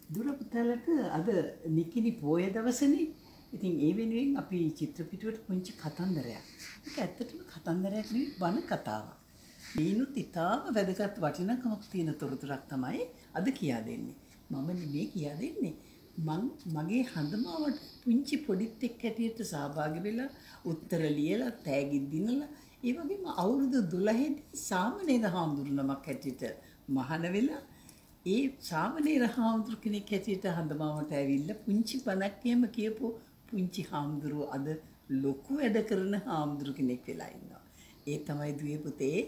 දුර පුතාලට අද නිකිනි පෝය දවසනේ. ඉතින් ඒ වෙනුවෙන් අපි චිත්‍රපිටුවට පුංචි කතන්දරයක්. ඒක ඇත්තටම කතන්දරයක් නෙවෙයි බණ කතාවක්. මේනුත් ඉතාම වැදගත් වටිනාකමක් තියෙන තොරතුරක් තමයි අද කියා දෙන්නේ. මම නෙමෙයි කියා දෙන්නේ. මගේ හඳමාවට පුංචි පොඩිත් එක්ක හැටියට සහභාගී වෙලා උත්තර ලියලා තෑගි දිනලා ඒ වගේම අවුරුදු 12 දී සාමණේර හාමුදුරුවමක් හැටියට මහාන වෙලා ඒ සාමණේර හාමුදුරු කෙනෙක් හැටියට හඳමාවට ඇවිල්ලා පුංචි බණක් එහෙම කියපු පුංචි හාමුදුරුවෝ අද ලොකු වැඩ කරන හාමුදුරු කෙනෙක් වෙලා ඉන්නවා. ඒ තමයි දුවේ පුතේ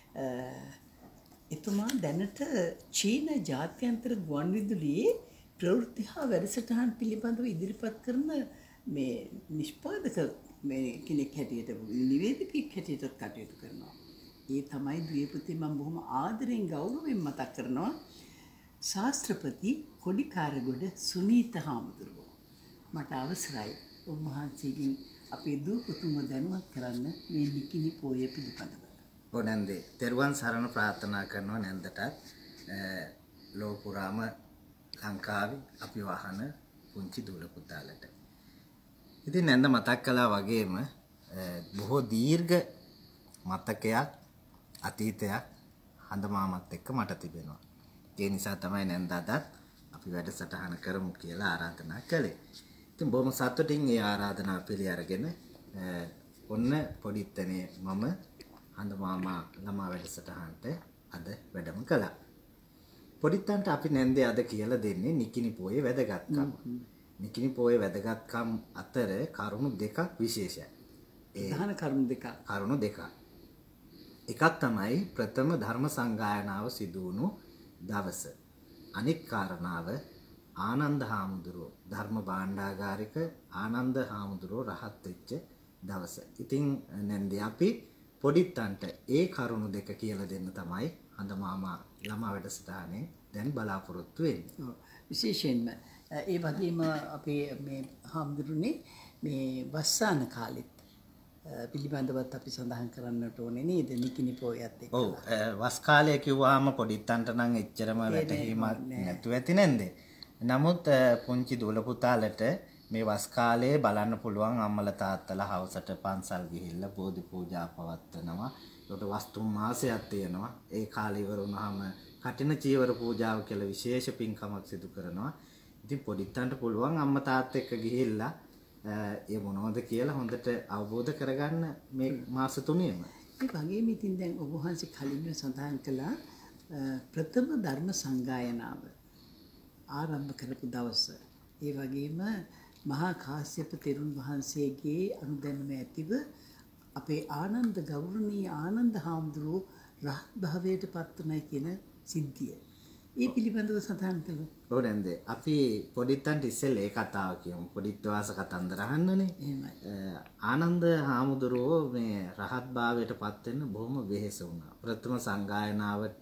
එතුමා දැනට චීන ජාත්‍යන්තර ගුවන්විදුලියේ ප්‍රවෘත්ති හා වැඩසටහන් පිළිබඳව ඉදිරිපත් කරන මේ නිෂ්පාදක මේ කෙනෙක් හැටියට නිවේදකෙක් හැටියට කටයුතු කරනවා. ඒ තමයි දුවේ පුතේ මම බොහොම ආදරෙන් ගෞරවයෙන් මතක් කරනවා ශාස්ත්‍රපති කොඩිකාරගොඩ සුනීත හාමුදුරුවෝ. මට අවසරයි උන්වහන්සේගෙන් අපේ දූ පුතුම දැනුවත් කරන්න මේ නිකිනි පෝය පිළිබඳව. ඕනන්දේ තෙරුවන් සරණ ප්‍රාර්ථනා කරනවා නැන්දටත් ලෝපුරාම ලංකාවේ අපි වහන පුංචි දූල පුතාලට. ඉතින් නැන්ද මතක් කළා වගේම බොහෝ දීර්ඝ මතකයක් අතීතයක් හඳමාමත් එක්ක මට තිබෙනවා. ඒ නිසා තමයි නැන්ද අදත් අපි වැඩසටහන කරමු කියලා ආරාධනා කළේ. ඉතින් බොහොම සතුටින් ඒ ආරාධනාව පිළි අරගෙන ඔන්න පොඩිත්තනේ මම හඳමාමා ළමා වැඩසටහනට අද වැඩම කළා. පොඩිත්තන්ට අපි නැන්දේ අද කියලා දෙන්නේ නිකිනි පෝයේ වැදගත්කම. නිකිනි පෝයේ වැදගත්කම් අතර කරුණු දෙකක් විශේෂයි. ප්‍රධාන කරුණු දෙකක්. කරුණු දෙකක්. එකක් තමයි ප්‍රථම ධර්ම සංගායනාව සිදු වුණු දවස. අනිත් කාරණාව ආනන්ද හාමුදුරුවෝ ධර්ම භාණ්ඩාගාරික ආනන්ද හාමුදුරුවෝ රහත් වෙච්ච දවස. ඉතින් නැන්දේ අපි පොඩිත්තන්ට ඒ කරුණු දෙක කියලා දෙන්න තමයි හඳමාමා ළමා වැඩසටහනේ දැන් බලාපොරොත්තු වෙන්නේ. විශේෂයෙන්ම ඒ වගේම අපේ මේ හාමුදුරුවනේ මේ වස්සාන කාලෙත් පිළිබඳවත් අපි සඳහන් කරන්නට ඕනේ නේද නිකිනි පෝයත් එක්ක. ඔව් වස් කාලය කිව්වහම පොඩිත්තන්ට නම් එච්චරම වැටහීමක් නැතුව ඇති නැන්ද. නමුත් පුංචි දූල පුතාලට මේ වස් කාලේ බලන්න පුළුවන් අම්මලා තාත්තලා හවසට පන්සල් ගිහිල්ලා බෝධි පූජා පවත්වනවා. ඒකට වස්තු මාසයක් තියෙනවා. ඒ කාලේ ඉවර වුණාම කටින චීවර පූජාව කියලා විශේෂ පින්කමක් සිදු කරනවා. ඉතින් පොඩිත්තන්ට පුළුවන් අම්මා තාත්තා එක්ක ගිහිල්ලා ඒ මොනවද කියලා හොඳට අවබෝධ කරගන්න මේ මාස තුනේම. ඒ වගේම ඉතින් දැන් ඔබ වහන්සේ කලින්ම සඳහන් කළා ප්‍රථම ධර්ම සංගායනාව ආරම්භ කරපු දවස. ඒ වගේම මහා කාශ්‍යප තෙරුන් වහන්සේගේ අනුදැනුම ඇතිව අපේ ආනන්ද ගෞරවනීය ආනන්ද හාමුදුරුවෝ රහත් භාවයට පත් වුණයි කියන සිද්ධිය. ඒ පිළිබඳව සඳහන් කළොත්. ඔව් නැන්දේ. අපි පොඩිත්තන්ට ඉස්සෙල්ලා ඒ කතාව කියමු. පොඩිත් වාස කතන්දර අහන්නනේ. එහෙමයි. ආනන්ද හාමුදුරුවෝ මේ රහත් භාවයට පත් වෙන්න බොහොම වෙහෙස වුණා. ප්‍රථම සංගායනාවට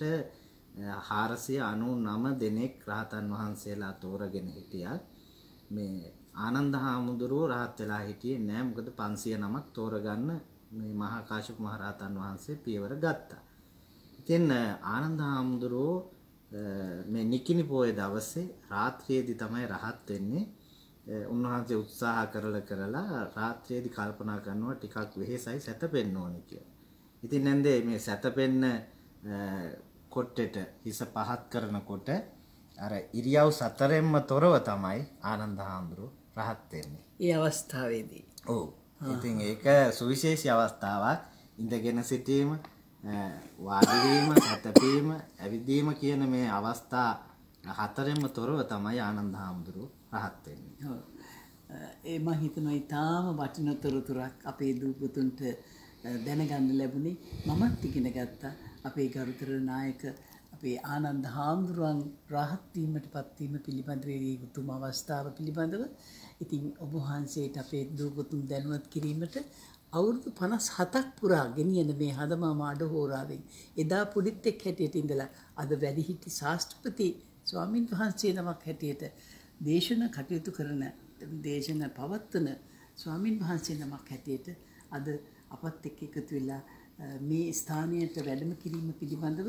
499 දෙනෙක් රහතන් වහන්සේලා තෝරගෙන හිටියා. මේ ආනන්ද හාමුදුරුවෝ රහත් වෙලා හිටියේ නෑ. මොකද 509ක් තෝරගන්න මේ මහා කාශ්‍යප මහ රහතන් වහන්සේ පියවර ගත්තා. ඉතින් ආනන්ද හාමුදුරුවෝ මේ නිකිනි පෝය දවසේ රාත්‍රියේදී තමයි රහත් වෙන්නේ. උන්වහන්සේ උත්සාහ කරලා රාත්‍රියේදී කල්පනා කරනවා ටිකක් වෙහෙසයි සැතපෙන්න ඕනේ කියලා. ඉතින් නැන්දේ මේ සැතපෙන්න කොට්ටෙට හිස පහත් කරනකොට අර ඉරියව් සතරෙන්ම තොරව තමයි ආනන්ද හාමුදුරුවෝ රහත් වෙන්නේ. ඒ අවස්ථාවේදී. ඔව්. ඉතින් ඒක සුවිශේෂී අවස්ථාවක්. ඉඳගෙන සිටීම, වාඩි වීම, සැතපීම, ඇවිදීම කියන මේ අවස්ථා හතරෙන්ම තොරව තමයි ආනන්ද හාමුදුරුවෝ රහත් වෙන්නේ. ඔව්. ඒ මම හිතනවා ඊටාම වටිනා තොරතුරක් අපේ දූ පුතුන්ට දැනගන්න ලැබුණේ. මමත් ඉගෙන ගත්තා. අපේ ගරුතර නායක අපේ ආනන්ද හාමුදුරුවන් රහත් වීමටපත් වීම පිළිබඳව ඒ උතුම් අවස්ථාව පිළිබඳව. ඉතින් ඔබ වහන්සේට අපේ දූ පුතුන් දැනුවත් කිරීමට අවුරුදු 57ක් පුරා ගෙනියන මේ හඳමාමා අඩහෝරාවෙන් එදා පොඩිත් එක් හැටියට ඉඳලා අද වැඩිහිටි ශාස්ත්‍රපති ස්වාමින් වහන්සේ නමක් හැටියට දේශන කටයුතු කරන දේශන පවත්වන ස්වාමින් වහන්සේ නමක් හැටියට අද අපත් එක්ක එකතු වෙලා මේ ස්ථානයට වැඩම කිරීම පිළිබඳව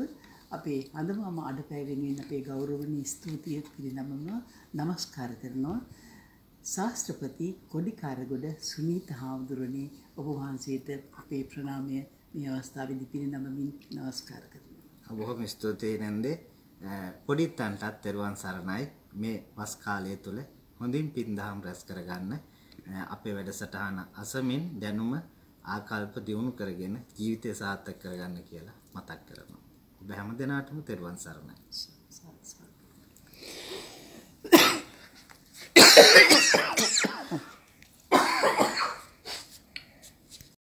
අපේ හඳුනම අඩපෑ වෙනුවෙන් අපේ ගෞරවනීය ස්තුතිය පිරිනමම নমස්කාර කරනවා. ශාස්ත්‍රපති කොඩිකාරගොඩ සුනීත හාමුදුරනේ ඔබ වහන්සේට අපේ ප්‍රණාමය මේ අවස්ථාවේදී පිරිනමමින් নমස්කාර කරනවා. බොහොම ස්තුතියි නන්දේ. පොඩිත්තන්ටත් තෙරුවන් සරණයි. මේ වස් කාලය තුල හොඳින් පින්දහම් රැස් කරගන්න අපේ වැඩසටහන අසමින් දැනුම ආකල්ප දියුණු කරගෙන ජීවිතය සාර්ථක කරගන්න කියලා මතක් කරනවා. ඔබ හැම දිනාටම තෙරුවන් සරණයි.